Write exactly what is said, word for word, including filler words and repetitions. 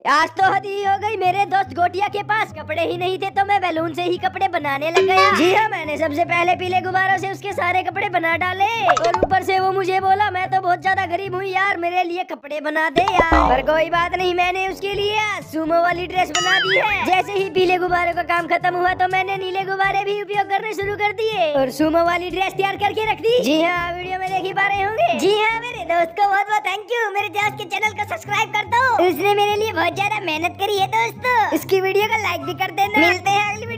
आज तो हद ही हो गई। मेरे दोस्त गोटिया के पास कपड़े ही नहीं थे तो मैं बैलून से ही कपड़े बनाने लग गया। जी हाँ, मैंने सबसे पहले पीले गुब्बारों से उसके सारे कपड़े बना डाले और ऊपर से वो मुझे बोला मैं तो बहुत ज्यादा गरीब हूँ यार, मेरे लिए कपड़े बना दे यार। पर कोई बात नहीं, मैंने उसके लिए सुमो वाली ड्रेस बना दी है। जैसे ही पीले गुब्बारों का काम खत्म हुआ तो मैंने नीले गुब्बारे भी उपयोग करने शुरू कर दिए और सुमो वाली ड्रेस तैयार करके रख दी। जी हाँ, वीडियो में देख ही पा रहे होंगे। जी हाँ, मेरे दोस्त को बहुत बहुत थैंक यू। मेरे दोस्त के चैनल को सब्सक्राइब कर दो, उसने मेरे लिए बहुत ज्यादा मेहनत करी है दोस्तों। इसकी वीडियो को लाइक भी कर देना। मिलते हैं अगली